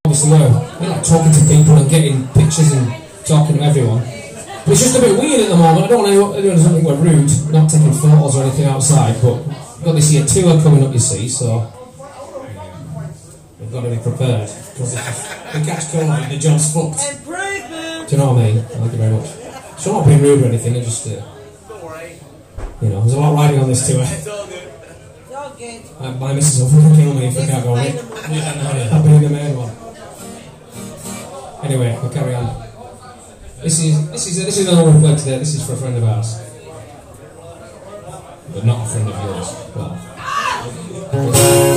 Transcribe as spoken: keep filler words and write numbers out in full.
Obviously, we're like talking to people and getting pictures and talking to everyone. But it's just a bit weird at the moment. I don't want anyone to think we're rude, not taking photos or anything outside, but we've got this year tour coming up, you see, so we've got to be prepared. Because if we catch COVID, the job's fucked. Do you know what I mean? Thank you very much. So I'm not being rude or anything, I just, uh, you know, there's a lot riding on this tour. Uh, my missus will fucking kill me if I can't go on it. I've been in the main one. Anyway, we'll carry on. This is this is this is another one we played today. This is for a friend of ours, but not a friend of yours. Well.